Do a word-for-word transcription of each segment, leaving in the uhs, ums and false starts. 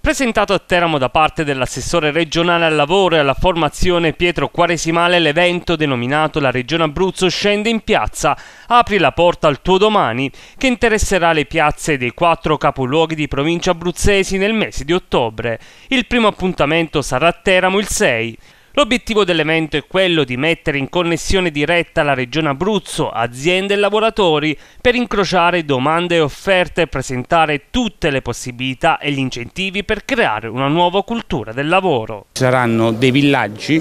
Presentato a Teramo da parte dell'assessore regionale al lavoro e alla formazione Pietro Quaresimale, l'evento denominato La Regione Abruzzo scende in piazza, apri la porta al tuo domani, che interesserà le piazze dei quattro capoluoghi di provincia abruzzesi nel mese di ottobre. Il primo appuntamento sarà a Teramo il sei. L'obiettivo dell'evento è quello di mettere in connessione diretta la Regione Abruzzo, aziende e lavoratori per incrociare domande e offerte e presentare tutte le possibilità e gli incentivi per creare una nuova cultura del lavoro. Ci saranno dei villaggi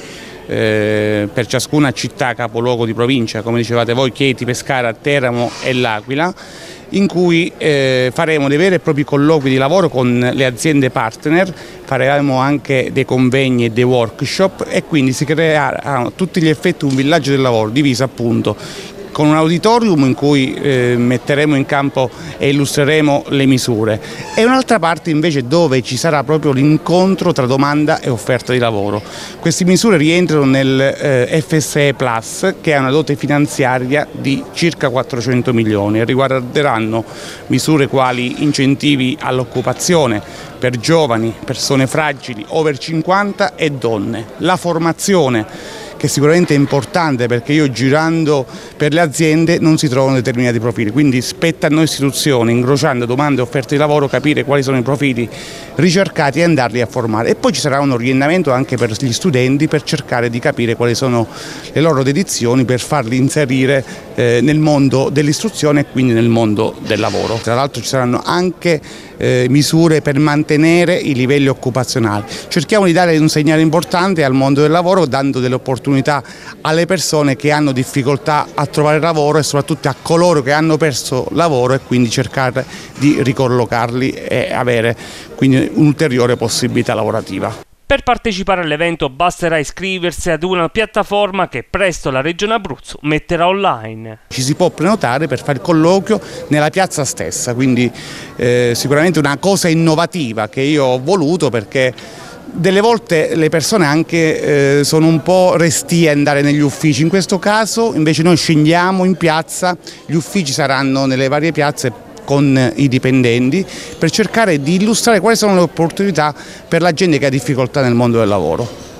eh, per ciascuna città capoluogo di provincia, come dicevate voi, Chieti, Pescara, Teramo e L'Aquila, in cui eh, faremo dei veri e propri colloqui di lavoro con le aziende partner, faremo anche dei convegni e dei workshop e quindi si creerà a tutti gli effetti un villaggio del lavoro diviso appunto con un auditorium in cui eh, metteremo in campo e illustreremo le misure, e un'altra parte invece dove ci sarà proprio l'incontro tra domanda e offerta di lavoro. Queste misure rientrano nel eh, F S E Plus, che ha una dote finanziaria di circa quattrocento milioni e riguarderanno misure quali incentivi all'occupazione per giovani, persone fragili, over cinquanta e donne, la formazione, che sicuramente è importante perché io girando per le aziende non si trovano determinati profili, quindi spetta a noi istituzioni, incrociando domande e offerte di lavoro, capire quali sono i profili ricercati e andarli a formare. E poi ci sarà un orientamento anche per gli studenti per cercare di capire quali sono le loro dedizioni per farli inserire eh, nel mondo dell'istruzione e quindi nel mondo del lavoro. Tra l'altro ci saranno anche eh, misure per mantenere i livelli occupazionali. Cerchiamo di dare un segnale importante al mondo del lavoro, dando delle opportunità alle persone che hanno difficoltà a trovare lavoro e soprattutto a coloro che hanno perso lavoro, e quindi cercare di ricollocarli e avere quindi un'ulteriore possibilità lavorativa. Per partecipare all'evento basterà iscriversi ad una piattaforma che presto la Regione Abruzzo metterà online. Ci si può prenotare per fare il colloquio nella piazza stessa, quindi eh, sicuramente una cosa innovativa che io ho voluto, perché delle volte le persone anche eh, sono un po' restie ad andare negli uffici. In questo caso invece noi scendiamo in piazza, gli uffici saranno nelle varie piazze con i dipendenti per cercare di illustrare quali sono le opportunità per la gente che ha difficoltà nel mondo del lavoro.